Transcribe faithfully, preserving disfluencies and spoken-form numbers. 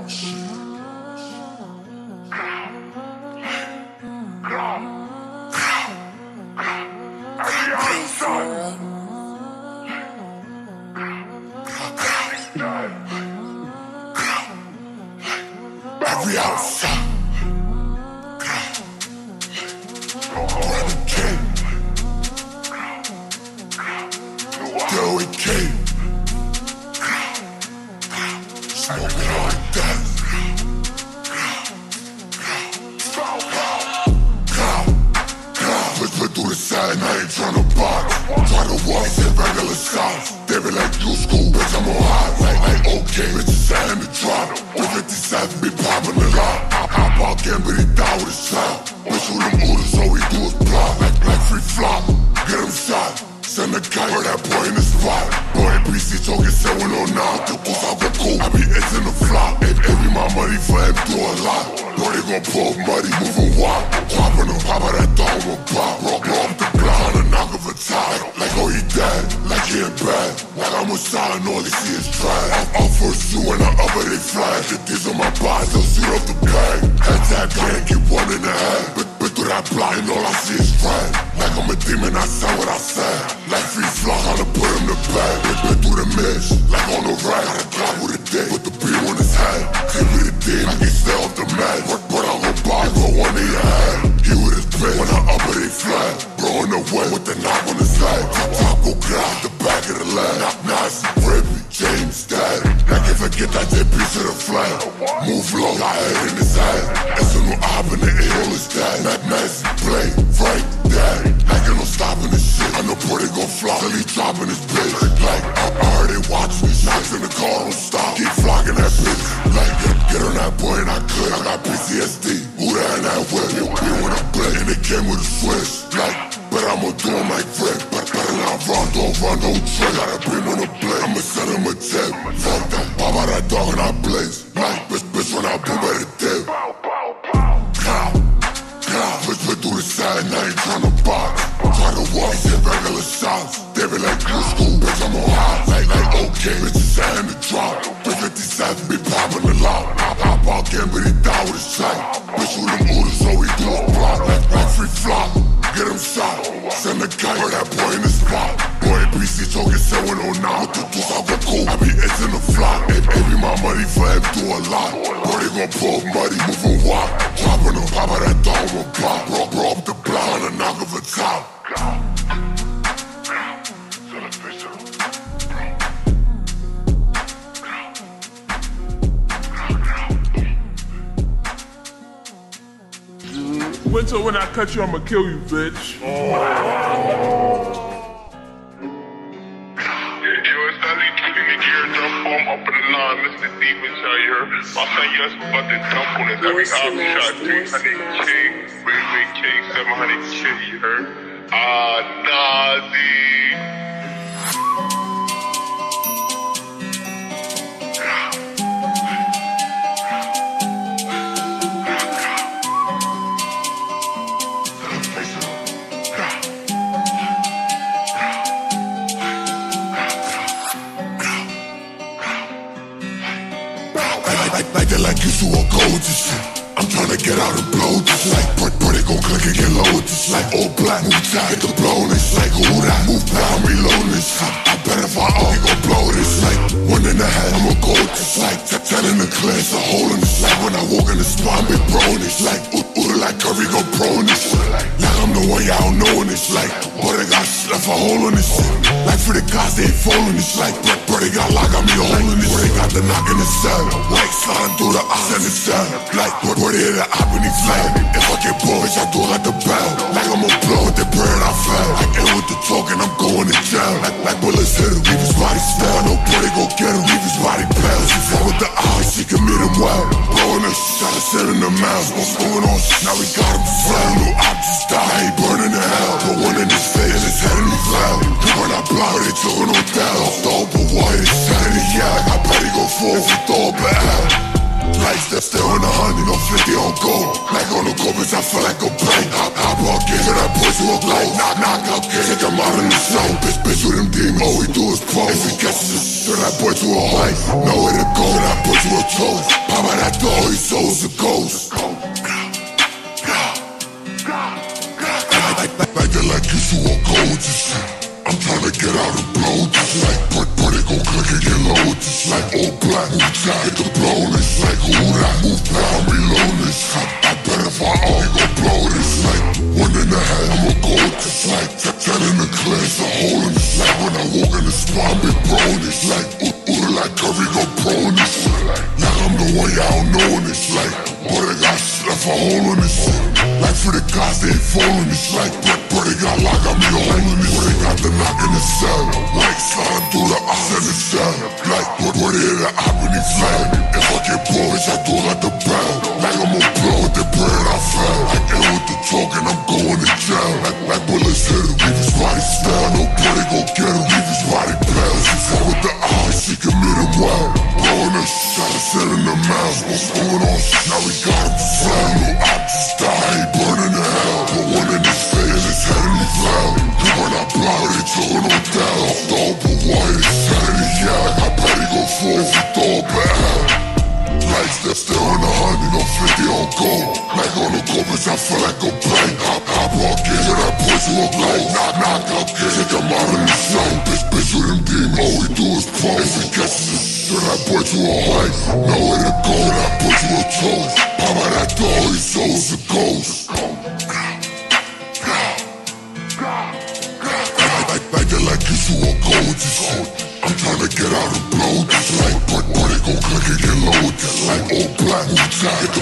Every outside. There we came. Smoking like that. Let's put through the side, and I ain't tryna box. Try to walk in regular size. They be like, you school, bitch, I'm on high. Like, like, okay, bitches in the drop. With fifty-seven, be popping a lot. Hop out, can't be the down with his child. Bitch, with them oodles, all we do is block. Like, like free flop, get him shot. Send a kite for that boy in the spot. Boy, P C talking seven oh nine. The goose out the cool, I be itching the flop. If every my money for him, do a lot. Boy, they gon' pull muddy, moving wild. Dropping them, pop out that dog with pop. Blow up the block, tryna knock of a tie. Like, oh, he dead, like he in bed. Like I'm a shot and all they see is trash. I'm out first shoe and I up it, they flash. Get these on my body, they'll shoot up the bag. Head tag, can't get one in the head. But, but through that blind, all I see is red. Like I'm a demon, I said what I said. Like free flock, how to put him to bed. Been, been through the mist, like on the rack. Gotta drive with a dick, with the beam on his head. He be the dean, like he stay off the mat. But, but I go by, go one in your head. He with his bitch, when I up it, he flat. Bro in the way, with the knock on his leg. Top, top, go grab the back of the leg. Knock, nice, Rippy, James, Dad. Like if I get that, they piece of the flag. Move low, got head in his head. It's a new op in the hill is dead. Mac, Messi, play, Frank, Dad. Like ain't no stopping this shit. I know boy they gon' flop till he dropping his bitch. Like I, I heard they watch me. Shots in the car, don't stop. Keep flocking that bitch. Like get, get on that boy and I could. I got P T S D. Who that in that whip? You be when I blend and it came with a switch. Like, but I'ma do him like Rick. But better not run, don't run, don't trick. Gotta beam on the blade. I'ma send him a tip. Fuck that. Pop out that dog and I blaze. Like bitch, bitch when I boom at the dip. Cow, cow. Bitch, bitch through the side and I ain't tryna box. Try to walk, hit regular shots. They be like, you school, bitch, I'm on high. Like, like, okay, bitches in the drop. With fifty-seven, be popping a lot. Hop, hop out, can't be the down with his shot. Bitch, with them oodles, all we do is block. Like, like free flop, get him shot. Send a kite for that boy in the spot. Boy, P C talking seven oh nine. With the goose out the cool, I be itching the flop. If every my money for him, do a lot. Boy, they gon' pull muddy, moving wild. Dropping them, pop out that dog with pop. Bro, bro up the block, on the knock of a top. Winter, when I cut you, I'ma kill you, bitch. Oh. Up in the line, Mister Demons out here. My son, yes, about to dump on us. Every album shot three hundred K, Baby K, seven hundred K, you heard? Ah, Nazi. Like they like you to a gold this shit. I'm tryna get out and blow this. Like, but, but they gon' click and get low with this. Like, all black, move tight, get the blow this. Like, who that? Move back, I'm reloading this. I, I bet if I all, he gon' blow this. Like, one in the head, I'ma go with this. Like, ten in the clear, it's a hole in this. Like, when I walk in the spot, I'm big bro in this. Like, ooh, ooh, like Curry go pro in this. Like, I'm the one y'all know in this. Like, but they got shit left a hole in this shit. Like, for the guys, they ain't falling this. Like, but, but they got lock, got me a hole in this. But they got the knock in the cell. Like, sliding through the eyes and the cell. Like, but, but they hit the op and he flame. If I get bored, bitch, I do it like the bell. Like, I'ma blow with the bird, I fell. Like, and with the talking, I'm going to jail. Like, like bullets hit him, leave his body still. Nobody gon' get him, leave his body pale. She fought with the eyes, she can meet him well. Blowing her shot, I sent in the mouth. What's going on? Now we got him fell. New op just died, he burning in hell. Put one in his face, and his head and he fell. When I block, they took no down. Off the open wire, they shot in the yell. Like, I bet he gon' fall if he throw up an L. Lights that still in the honey, no fifty on gold. Like on the go, bitch, I feel like a bank. Hop, hop on, get to that pussy with glow. Knock, knock out, get take him out in the show. Bitch, bitch, with them demons, all we do is pose. If he catches us, turn that boy to a hoe. Nowhere to go, turn that boy to a toast. Pop out black, move tight, get the blowness. Like who that? Move back, I'm reloading. I, I bet if I all he gon' blow this. Like one in the head, I'ma go with this. Like ten in the clear, it's a hole in this. Like when I walk in the spot, big bronies. Like ooh, ooh, like Curry go pro in this shit. Like I'm the one y'all knowin' this. Like but I got left a hole in this shit. Like for the guys they ain't fallin' this. Like but, but they got lock, got me a hole in this. But they got the knock in the cell. Like slide through the eyes in the cell. Like but but they hit the op and he fell. If I get boys, I do like the bell. Like I'm a blow with the bread I fell. Like ill with the talking, I'm going to jail. Like like bullets hit him, leave his body still. Nobody gon' get him, leave his body pale. She fought with the eyes, she can meet him well. Blowing her shit, gotta sit in the mouth. What's going on? Now we got him fell. No op just died, he burning to hell. But one in his face, his head and he fell. Cause when I blow, they took him no down. Off the open wire, his head and he yell. I bet he gon' fall if he throw up at hell. Lights that still in the hundred, no fifty on gold. Like on the corpus, I feel like a plane. Hop, hop, walk in, and that pussy look low. Knock, knock, up, kid, take him out in the show. Bitch, bitch with them demons, all we do is pose. If he catches the shit, I put you a height. Nowhere to go, and I put you a toast. Pop out that door, he souls a ghost. Like, like they like you, you a gold, shit. I'm tryna get out and blow this. Like, but, but they gon' click and get low with this. Like, all black, move tight, get